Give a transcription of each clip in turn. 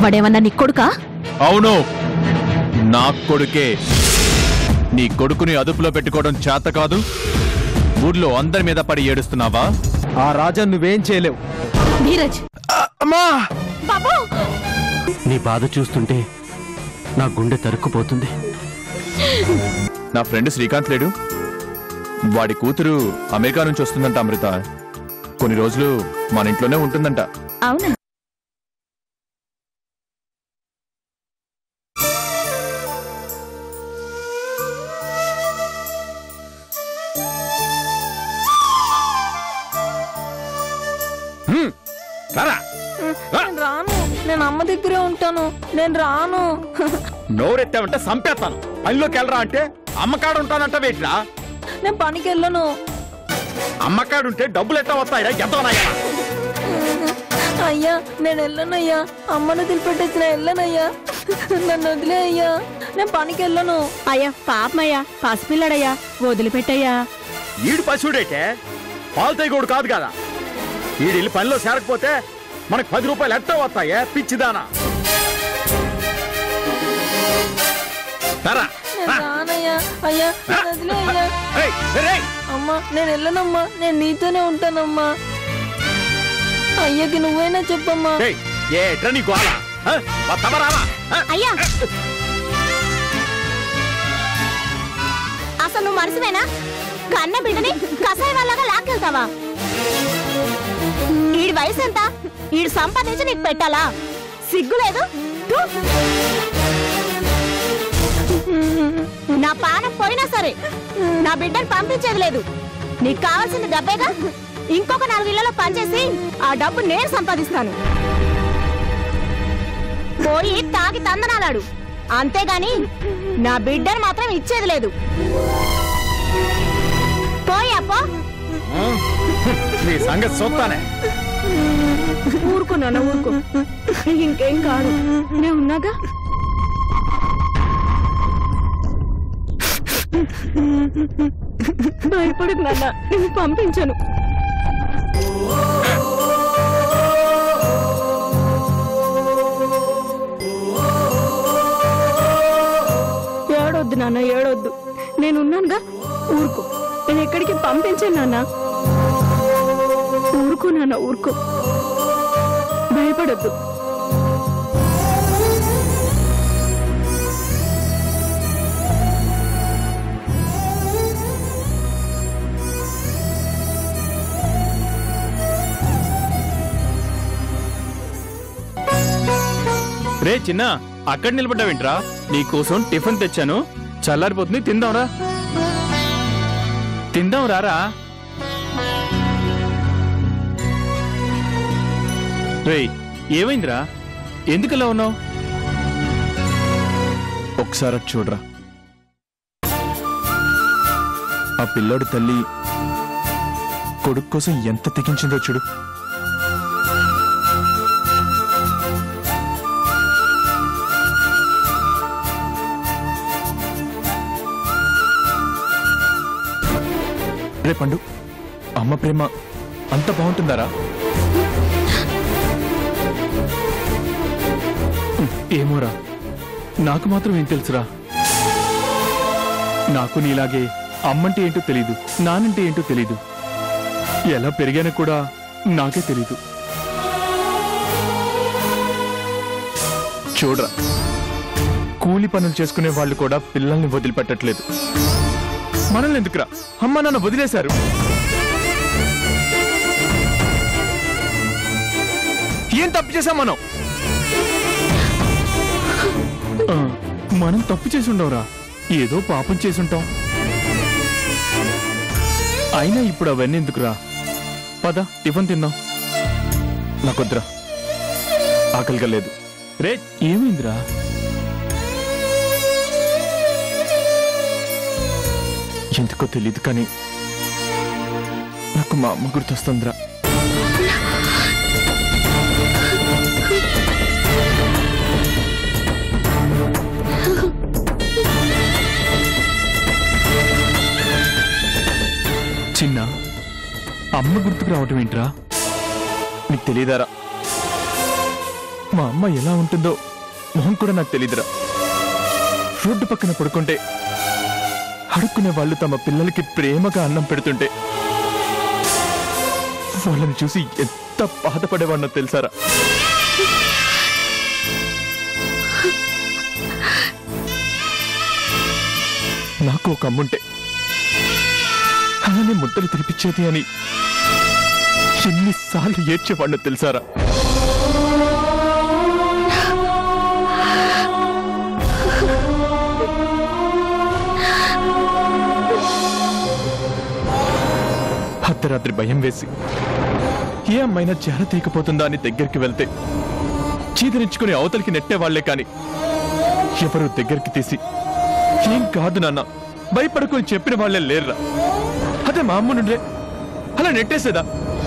వాడేమన్నా నీ కొడుకా? అవును, నా కొడుకే. నీ కొడుకుని అదుపులో పెట్టుకోవడం చేత కాదు, ఊర్లో అందరి మీద పడి ఏడుస్తున్నావా? ఆ రాజా నువ్వేం చేయలేవు. ధీరజ్, అమ్మా! బాబు, నీ బాధ చూస్తుంటే నా గుండె తరుక్కుపోతుంది. నా ఫ్రెండ్ శ్రీకాంత్ లేడు, వాడి కూతురు అమెరికా నుంచి వస్తుందంట అమృత. కొన్ని రోజులు మన ఇంట్లోనే ఉంటుందంట. అవునా? రాను, నేను అమ్మ దగ్గరే ఉంటాను. నేను రాను. నోరెత్తావంటే సంపేస్తాను. పనిలోకి వెళ్ళరా అంటే అమ్మకాడు ఉంటానంట. వేట్రా, నేను పనికి వెళ్ళను. అమ్మకాడుంటే డబ్బులు ఎట్లా వస్తాయా? ఎంతనాయా? అయ్యా, నేను వెళ్ళనయ్యా. అమ్మను వదిలిపెట్టేసిన వెళ్ళనయ్యా. నన్ను వదిలే అయ్యా, నేను పనికి వెళ్ళను. అయ్యా పాపమయ్యా, పసిపిల్లడయ్యా, వదిలిపెట్టయ్యా. ఈడు పశువుడైతే పాలు తేగోడు కాదు కదా. ఈడిల్లి పనిలో చేరకపోతే మనకు 10 రూపాయలు ఎట్ట వస్తాయే పిచ్చిదానా? రానయ్యా. అయ్యా, వదిలే అయ్యా. అమ్మా, నేను వెళ్ళనమ్మా. నేను నీతోనే ఉంటానమ్మా. అయ్యకి నువ్వైనా చెప్పమ్మా. అయ్యా, అసలు నువ్వు మనసువేనా? కన్న బిడ్డని కసాయి వాళ్ళగా లాక్కెళ్తావా? ఈడి వయసు ఎంత? ఈడు సంపాదించి నీకు పెట్టాలా? సిగ్గులేదు? నా పానం పోయినా సరే నా బిడ్డను పంపించేది లేదు. నీకు కావాల్సింది డబ్బేగా. ఇంకొక 4 ఇళ్లలో పనిచేసి ఆ డబ్బు నేను సంపాదిస్తాను. పోయి తాగి తందనాలాడు, అంతేగాని నా బిడ్డను మాత్రం ఇచ్చేది లేదు. పోయి అప్పో. నీ సంగతి చూస్తానే. ఊరుకో నాన్న, ఊరుకో. ఇంకేం కాదు, నేను ఉన్నాగా. భయపడకు నాన్న, నేను పంపించాను. ఏడొద్దు నాన్న, ఏడొద్దు. నేనున్నానుగా, ఊరుకో. నేను ఎక్కడికి పంపించాను నాన్న. ఊరుకో నాన్న, ఊరుకో. భయపడొద్దు. రే చిన్న, అక్కడ నిలబడ్డావేంట్రా? నీకోసం టిఫిన్ తెచ్చాను, చల్లారిపోతుంది. తిందాంరా. తిందాం రారా. రే, ఏమైందిరా? ఎందుకలా ఉన్నావు? ఒకసారి చూడరా. ఆ పిల్లోడు తల్లి కొడుకు కోసం ఎంత తెగించిందో చూడు. రే పండు, అమ్మ ప్రేమ అంత బాగుంటుందారా? ఏమోరా, నాకు మాత్రం ఏం తెలుసురా. నాకు నీలాగే అమ్మంటే ఏంటో తెలీదు, నానంటే ఏంటో తెలీదు. ఎలా పెరిగానో కూడా నాకే తెలీదు. చూడరా, కూలి పనులు చేసుకునే వాళ్ళు కూడా పిల్లల్ని వదిలిపెట్టట్లేదు. మనల్ని ఎందుకురా అమ్మ నాన్న వదిలేశారు? ఏం తప్పు చేశాం మనం? మనం తప్పు చేసి ఉండవురా, ఏదో పాపం చేసుంటాం. అయినా ఇప్పుడు అవన్నీ ఎందుకురా? పద, టిఫిన్ తిందాం. నాకొద్దురా, ఆకలిగా లేదు. రే, ఏమైందిరా? ఎందుకో తెలీదు కానీ నాకు మా అమ్మ గుర్తొస్తుందిరా. చిన్న, అమ్మ గుర్తుకు రావటం ఏంట్రా? నీకు తెలియదారా? మా అమ్మ ఎలా ఉంటుందో మొహం కూడా నాకు తెలీదురా. రోడ్డు పక్కన పడుకుంటే అడుక్కునే వాళ్ళు తమ పిల్లలకి ప్రేమగా అన్నం పెడుతుంటే వాళ్ళని చూసి ఎంత బాధపడేవాడినో తెలుసారా. నాకు ఒక అమ్ముంటే అలానే ముద్దలు తినిపించేది అని ఎన్నిసార్లు ఏడ్చేవాడినో తెలుసారా. అర్ధరాత్రి భయం వేసి ఏ అమ్మైనా చేర తీయకపోతుందా అని దగ్గరికి వెళ్తే చీదరించుకుని అవతలికి నెట్టేవాళ్లే కాని ఎవరూ దగ్గరికి తీసి ఏం కాదు నాన్న భయపడుకొని చెప్పిన వాళ్లే లేర్రా. అదే మా అమ్మ నుండే అలా నెట్టేసేదా.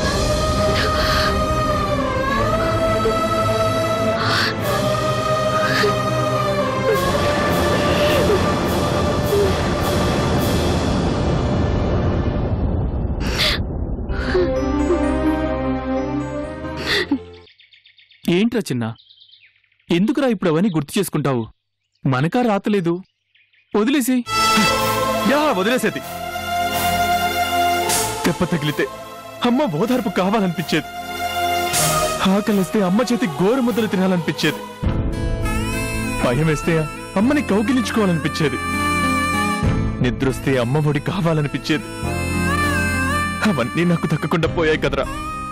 ఏంట్రా చిన్న, ఎందుకురా ఇప్పుడు అవన్నీ గుర్తు చేసుకుంటావు? మనకా రాతలేదు, వదిలేసి. యా వదిలేసేది. దెబ్బ తగిలితే అమ్మ ఓదార్పు కావాలనిపించేది, ఆకలిస్తే అమ్మ చేతి గోరు ముద్దలు తినాలనిపించేది, భయం వేస్తే అమ్మని కౌగిలించుకోవాలనిపించేది, నిద్రొస్తే అమ్మ ఒడి కావాలనిపించేది. అవన్నీ నాకు దక్కకుండా పోయాయి కదరా.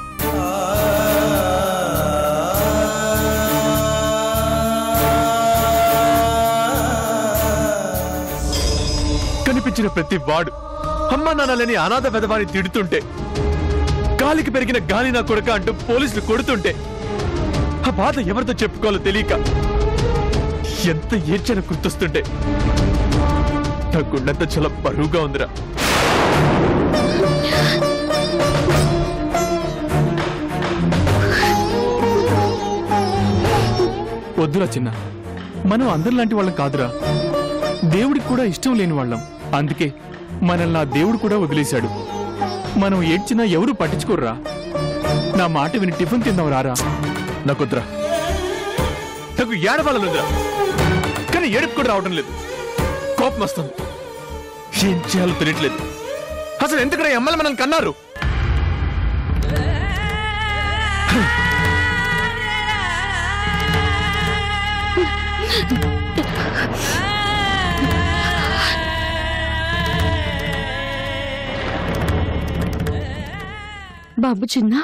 కనిపించిన ప్రతి వాడు అమ్మా నాన్నలని అనాథ వెధవాని తిడుతుంటే, గాలికి పెరిగిన గాలి నా కొడుక అంటూ పోలీసులు కొడుతుంటే ఆ బాధ ఎవరితో చెప్పుకోవాలో తెలియక ఎంత ఏడ్చన గుర్తొస్తుంటే నా గుండెంత చాలా బరువుగా ఉందిరా. వద్దురా చిన్న, మనం అందరిలాంటి వాళ్ళం కాదురా. దేవుడికి కూడా ఇష్టం లేని వాళ్ళం. అందుకే మనల్ని ఆ దేవుడు కూడా వదిలేశాడు. మనం ఏడ్చినా ఎవరు పట్టించుకోర్రా. నా మాట విని టిఫిన్ తిందాం రారా. నాకొద్దురా, నాకు ఏడవాలనుందిరా, కానీ ఏడుపు కూడా రావడం లేదు. కోపం వస్తుంది, ఏం చేయాలో తెలియట్లేదు. అసలు ఎందుకంటే అమ్మలు మనల్ని కన్నారు. బాబు చిన్న,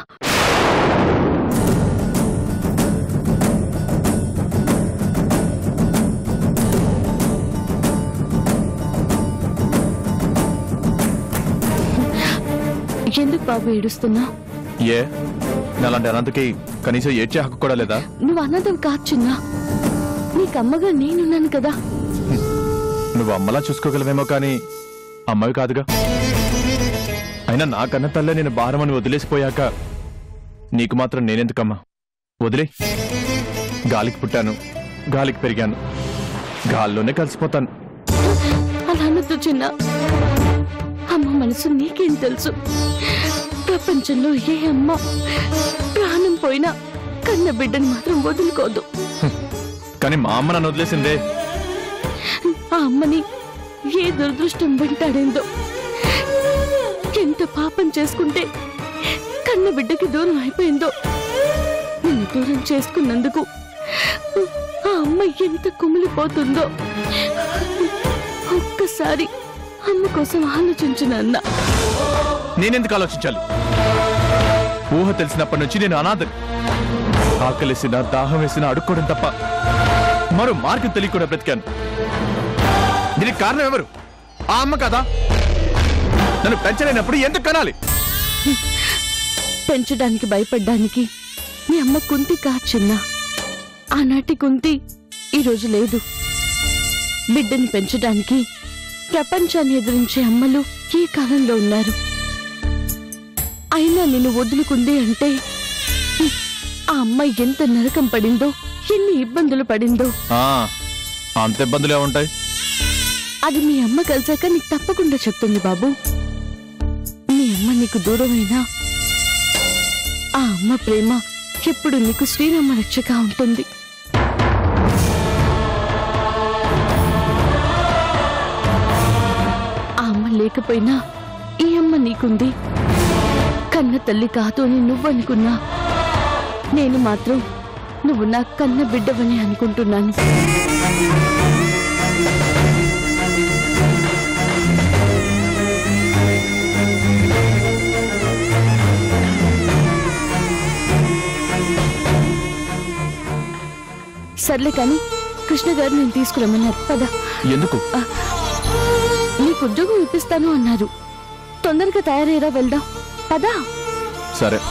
ఎందుకు బాబు ఏడుస్తున్నా? ఏ నాలాంటి అనంతకి కనీసం ఏడ్చే హక్కు కూడా లేదా? నువ్వు అన్నది కాదు చిన్న, నీకమ్మగా నేనున్నాను కదా. నువ్వు అమ్మలా చూసుకోగలవేమో కానీ అమ్మవి కాదుగా. అయినా నాకన్న తల్లే నేను భారమని వదిలేసిపోయాక నీకు మాత్రం నేనెందుకమ్మా? వదిలే. గాలికి పుట్టాను, గాలికి పెరిగాను, గాల్లోనే కలిసిపోతాను. అలా అనొద్దు చిన్న. అమ్మ మనసు నీకేం తెలుసు? ప్రపంచంలో ఏ అమ్మ ప్రాణం పోయినా కన్న బిడ్డని మాత్రం వదులుకోదు. కానీ మా అమ్మ నన్ను వదిలేసిందే. ఆ అమ్మని ఏ దురదృష్టం వెంటాడేందో, ఎంత పాపం చేసుకుంటే కన్న బిడ్డకి దూరం అయిపోయిందో. నిన్ను దూరం చేసుకున్నందుకు ఆ అమ్మ ఎంత కుమిలిపోతుందో ఒక్కసారి అమ్మ కోసం ఆలోచించు నాన్న. నేనెందుకు ఆలోచించాలి? ఊహ తెలిసినప్పటి నుంచి నేను అనాథని. ఆకలేసిన దాహం వేసిన అడుక్కోవడం తప్ప మరో మార్గం తెలియకుండా బ్రతికాను. దీనికి కారణం ఎవరు? ఆ అమ్మ కదా. నన్ను పెంచలేనప్పుడు ఎందుకు కనాలి? పెంచడానికి భయపడ్డానికి నీ అమ్మ కుంతి కాచున్నా. ఆనాటి కుంతి ఈరోజు లేదు. బిడ్డని పెంచడానికి ప్రపంచాన్ని ఎదిరించే అమ్మలు ఈ కాలంలో ఉన్నారు. అయినా నిన్ను వదులుకుంది అంటే ఆ అమ్మ ఎంత నరకం పడిందో, ఎన్ని ఇబ్బందులు పడిందో. అంత ఇబ్బందులే ఉంటాయి. అది మీ అమ్మ కలిసాక నీకు తప్పకుండా చెప్తుంది బాబు. మీ అమ్మ నీకు దూరమైనా ఆ అమ్మ ప్రేమ ఎప్పుడు నీకు శ్రీరామ రక్షగా ఉంటుంది. ఆ అమ్మ లేకపోయినా ఈ అమ్మ నీకుంది. కన్న తల్లి కాదు అని నువ్వనుకున్నా, నేను మాత్రం నువ్వు నా కన్న బిడ్డవని అనుకుంటున్నాను. సర్లే కాని కృష్ణ గారు నేను తీసుకురమ్మన్నారు. పద. ఎందుకు? నీకు ఉద్యోగం ఇప్పిస్తాను అన్నారు. తొందరగా తయారయ్యేరా, వెళ్దాం. పదా. సరే.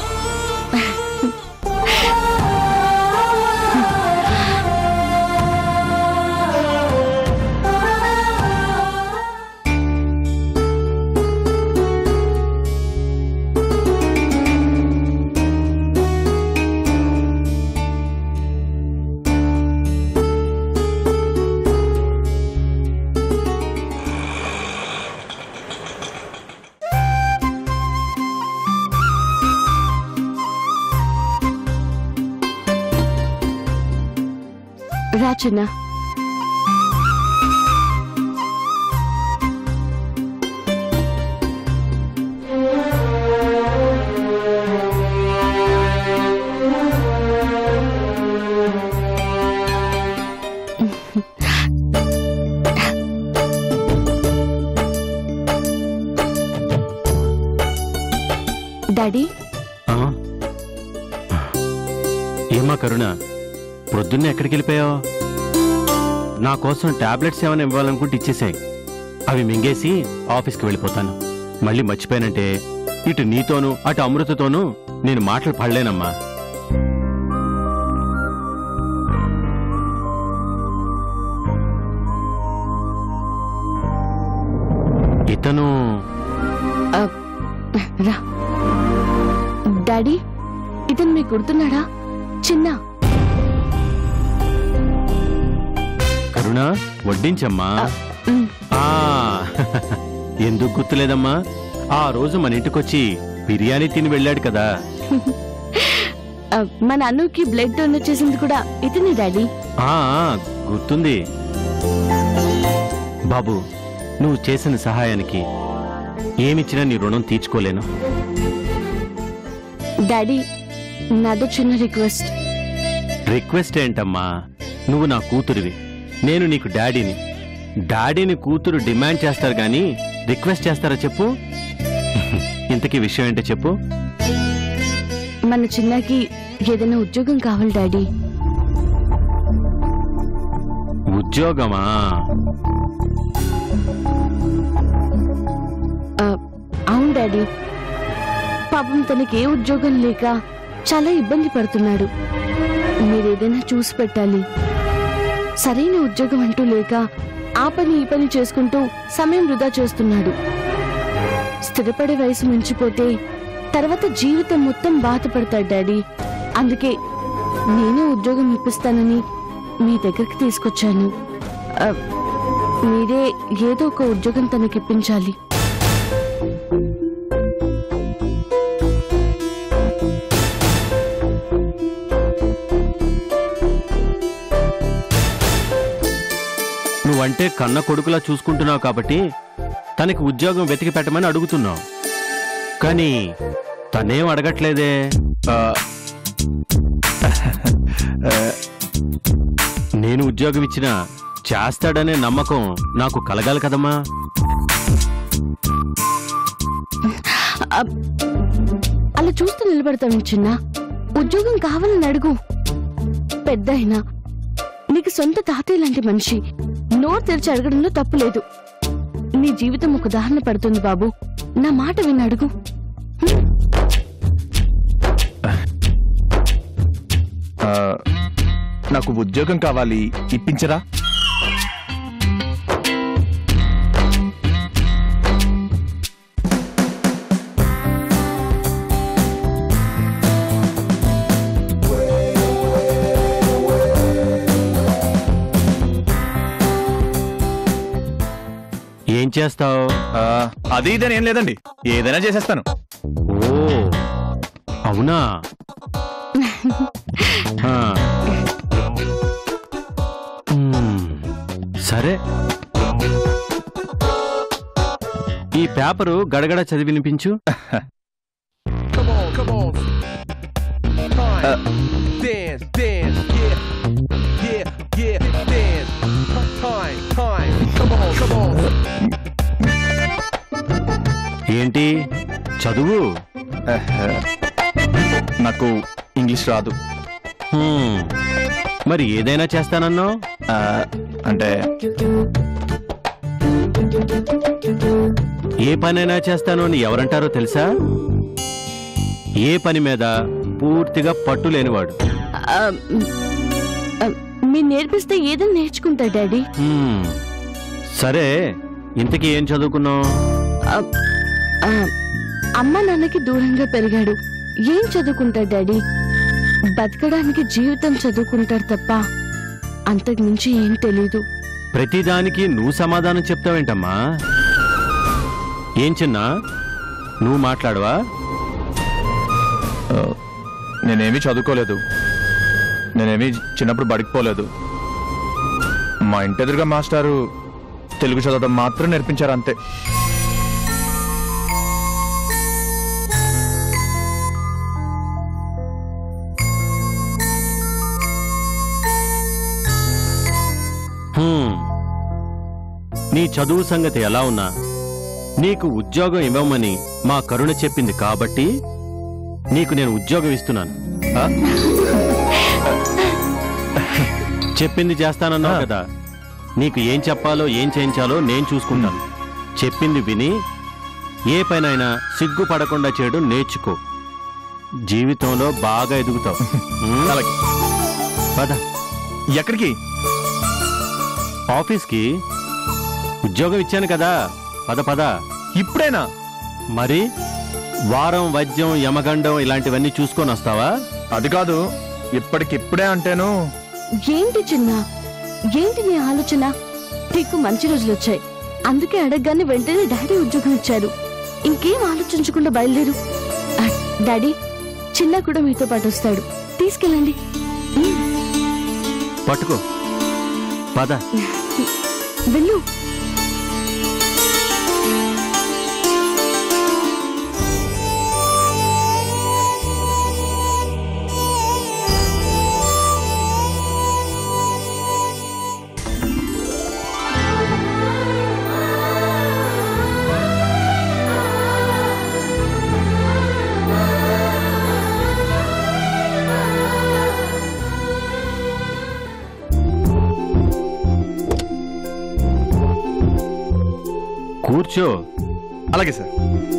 రా చిన్న. డాడీ. ఏమా కరుణ, పొద్దున్నే ఎక్కడికి వెళ్ళిపోయావు? నా కోసం టాబ్లెట్స్ ఏమైనా ఇవ్వాలనుకుంటే ఇచ్చేసాయి. అవి మింగేసి ఆఫీస్కి వెళ్ళిపోతాను. మళ్ళీ మర్చిపోయానంటే ఇటు నీతోనూ అటు అమృతతోనూ నేను మాటలు పడలేనమ్మా. ఇతను రా. డాడీ, ఇతను మీకు గుర్తున్నాడా? చిన్న. కరుణ, వడ్డించమ్మా. ఎందుకు గుర్తులేదమ్మా? ఆ రోజు మన ఇంటికొచ్చి బిర్యానీ తిని వెళ్ళాడు కదా. మన అన్నుకి బ్లడ్ డొనేట్ చేసింది కూడా ఇతనే డాడీ. గుర్తుంది. బాబు, నువ్వు చేసిన సహాయానికి ఏమిచ్చినా నీ రుణం తీర్చుకోలేను. డాడీ, నాదో చిన్న రిక్వెస్ట్. రిక్వెస్ట్ ఏంటమ్మా? నువ్వు నా కూతురివి, నేను నీకు డాడీని. డాడీని కూతురు డిమాండ్ చేస్తారు గాని రిక్వెస్ట్ చేస్తారా చెప్పు? ఇంతకీ విషయం ఏంటో చెప్పు. మన చిన్నకి ఏదైనా ఉద్యోగం కావాలి డాడీ. ఉద్యోగమా? అవును డాడీ. పాపం తనకి ఏ ఉద్యోగం లేక చాలా ఇబ్బంది పడుతున్నాడు. మీరేదైనా చూసి పెట్టాలి. సరైన ఉద్యోగం అంటూ లేక ఆ పని ఈ పని చేసుకుంటూ సమయం వృధా చేస్తున్నాడు. స్థిరపడే వయసు మించిపోతే తర్వాత జీవితం మొత్తం బాధపడతాడు డాడీ. అందుకే నేనే ఉద్యోగం ఇప్పిస్తానని మీ దగ్గరికి తీసుకొచ్చాను. మీరే ఏదో ఒక ఉద్యోగం తనకిప్పించాలి. నువ్వంటే కన్న కొడుకులా చూసుకుంటున్నావు కాబట్టి తనకి ఉద్యోగం వెతికి పెట్టమని అడుగుతున్నావు. కానీ తనేం అడగట్లేదే. నేను ఉద్యోగం ఇచ్చినా చేస్తాడనే నమ్మకం నాకు కలగాలి కదమ్మా. అలా చూస్తూ నిలబడతాను చిన్న. ఉద్యోగం కావాలని అడుగు. పెద్ద అయినా నీకు సొంత తాతయ్య లాంటి మనిషి. నోరు తెరిచి అడగడంలో తప్పు లేదు. నీ జీవితం ఒక ఉదాహరణ పడుతుంది బాబు. నా మాట విని అడుగు. నాకు ఉద్యోగం కావాలి, ఇప్పించరా? ఏం చేస్తావు? అది ఇదని ఏం లేదండి, ఏదైనా చేసేస్తాను. ఓ అవునా? ఆ. సరే, ఈ పేపరు గడగడ చదివి వినిపించు. Come on. Dance, yeah, dance. Time. Come on. ఏంటి చదువు? నాకు ఇంగ్లీష్ రాదు. మరి ఏదైనా చేస్తానన్నావు? అంటే ఏ పనైనా చేస్తాను అని ఎవరంటారో తెలుసా? ఏ పని మీద పూర్తిగా పట్టు లేనివాడు. మీరు నేర్పిస్తే ఏదైనా నేర్చుకుంటా డాడీ. సరే, ఇంతకీ ఏం చదువుకున్నావు? అమ్మ నాన్నకి దూరంగా పెరిగాడు. ఏం చదువుకుంటాడు డాడీ? బతకడానికి జీవితం చదువుకుంటాడు తప్ప అంతకు మించి ఏం తెలీదు. ప్రతిదానికి నువ్వు సమాధానం చెప్తావేంటమ్మా? ఏం చిన్నా, నువ్వు మాట్లాడవా? నేనేమీ చదువుకోలేదు. నేనేమీ చిన్నప్పుడు బడికిపోలేదు. మా ఇంటి ఎదురుగా మాస్టారు తెలుగు చదవడం మాత్రం నేర్పించారు, అంతే. నీ చదువు సంగతి ఎలా ఉన్నా నీకు ఉద్యోగం ఇవ్వమని మా కరుణ చెప్పింది కాబట్టి నీకు నేను ఉద్యోగం ఇస్తున్నాను. చెప్పింది చేస్తానన్నావు కదా, నీకు ఏం చెప్పాలో ఏం చేయించాలో నేను చూసుకుంటాను. చెప్పింది విని ఏ పనైనా సిగ్గుపడకుండా చేయడం నేర్చుకో. జీవితంలో బాగా ఎదుగుతావు. అలాగే. పద. ఎక్కడికి? ఆఫీస్కి. ఉద్యోగం ఇచ్చాను కదా, పద. ఇప్పుడేనా? మరి వారం వైద్యం యమగండం ఇలాంటివన్నీ చూసుకొని వస్తావా? అది కాదు, ఇప్పటికిప్పుడే అంటేను. ఏంటి చిన్న, ఏంటి నీ ఆలోచన? నీకు మంచి రోజులు వచ్చాయి, అందుకే అడగగానే వెంటనే డాడీ ఉద్యోగం ఇచ్చారు. ఇంకేం ఆలోచించకుండా బయలుదేరు. డాడీ, చిన్న కూడా మీతో పాటు వస్తాడు, తీసుకెళ్ళండి. పట్టుకో, పద. వెళ్ళు. కూర్చో. అలాగే సార్.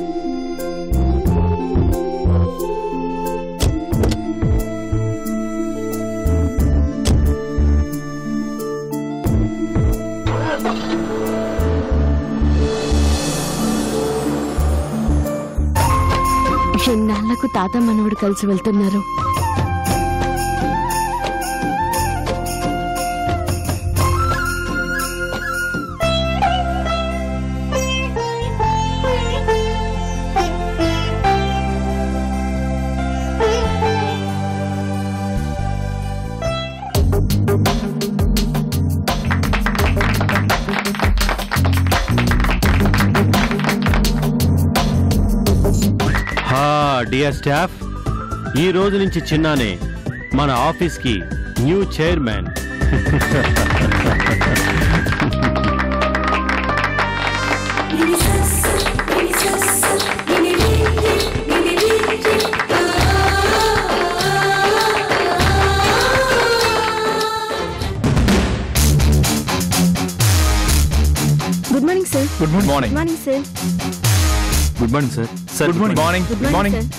ఎన్నాళ్లకు తాత మనవడు కలిసి వెళ్తున్నారు. డియర్ స్టాఫ్, ఈ రోజు నుంచి చిన్నానే మన ఆఫీస్కి new chairman. Good morning sir. Good morning. Morning sir. Good morning sir. Sir good morning. Good morning sir.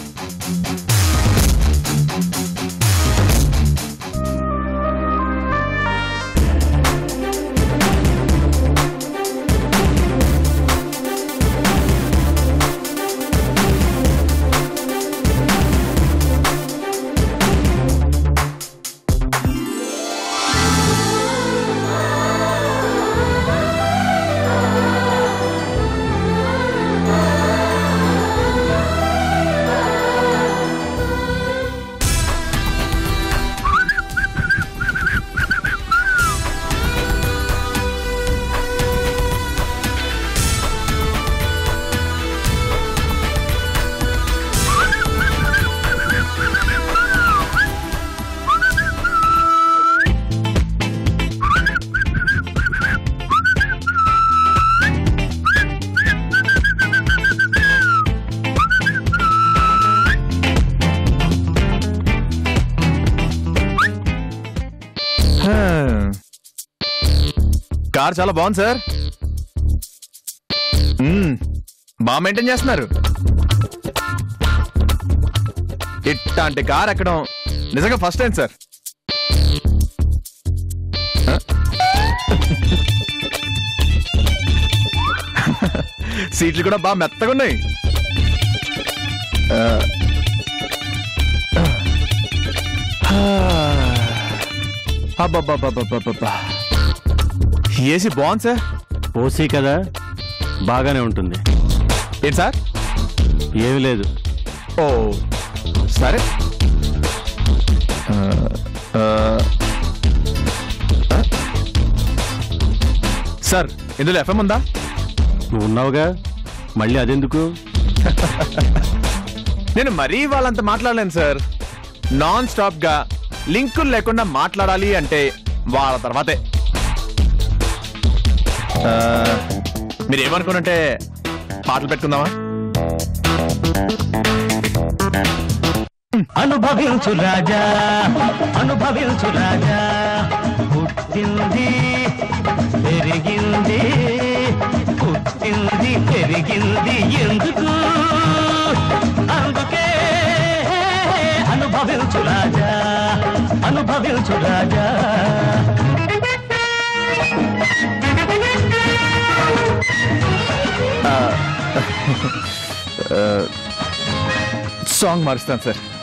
Car చాలా బాగుంది సార్. బాగా మెయింటైన్ చేస్తున్నారు. ఇట్లాంటి కార్ ఎక్కడం నిజంగా ఫస్ట్ టైం సార్. సీట్లు కూడా బాగా మెత్తగా ఉన్నాయి. ఏసీ బాగుంది సార్. ఓసీ కదా, బాగానే ఉంటుంది. ఏంటి సార్? ఏమీ లేదు. ఓ సరే. సార్ ఇందులో ఎఫ్ఎం ఉందా? నువ్వు ఉన్నావుగా, మళ్ళీ అదెందుకు? నేను మరీ వాళ్ళంత మాట్లాడలేను సార్. నాన్ స్టాప్ గా లింకులు లేకుండా మాట్లాడాలి అంటే వాళ్ళ తర్వాతే. మీరేమనుకున్నట్టే పాటలు పెట్టుకుందామా? అనుభవించు రాజా, అనుభవించు రాజా, పుట్టింది పెరిగింది, పుట్టింది పెరిగింది ఎందుకు? అందుకే అనుభవించు రాజా, అనుభవించు రాజా. సాంగ్ మారుస్తాను సార్.